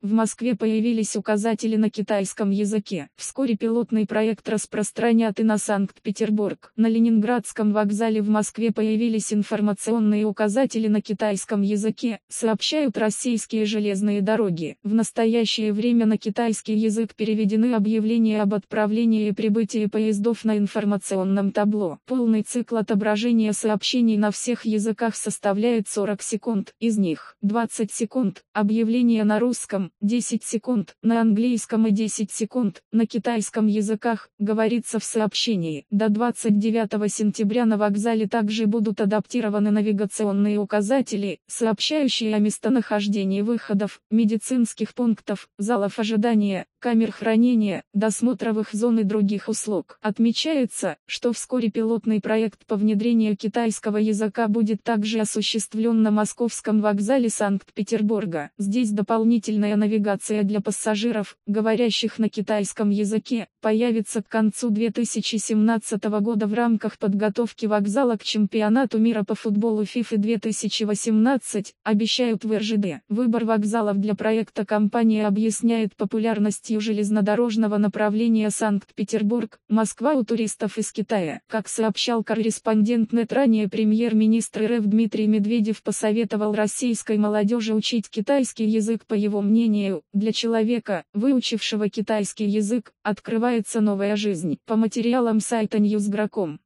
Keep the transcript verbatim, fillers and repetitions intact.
В Москве появились указатели на китайском языке. Вскоре пилотный проект распространят и на Санкт-Петербург. На Ленинградском вокзале в Москве появились информационные указатели на китайском языке, сообщают российские железные дороги. В настоящее время на китайский язык переведены объявления об отправлении и прибытии поездов на информационном табло. Полный цикл отображения сообщений на всех языках составляет сорок секунд, из них двадцать секунд – объявление на русском, десять секунд на английском и десять секунд на китайском языках, говорится в сообщении. До двадцать девятого сентября на вокзале также будут адаптированы навигационные указатели, сообщающие о местонахождении выходов, медицинских пунктов, залов ожидания, камер хранения, досмотровых зон и других услуг. Отмечается, что вскоре пилотный проект по внедрению китайского языка будет также осуществлен на Московском вокзале Санкт-Петербурга. Здесь дополнительная навигация для пассажиров, говорящих на китайском языке, появится к концу две тысячи семнадцатого года в рамках подготовки вокзала к чемпионату мира по футболу фифа две тысячи восемнадцать, обещают в эр жэ дэ. Выбор вокзалов для проекта компания объясняет популярностью железнодорожного направления Санкт-Петербург, Москва у туристов из Китая. Как сообщал корреспондент нет, ранее премьер-министр эр эф Дмитрий Медведев посоветовал российской молодежи учить китайский язык. По его мнению, для человека, выучившего китайский язык, открывается новая жизнь. По материалам сайта ньюс точка гра точка ком.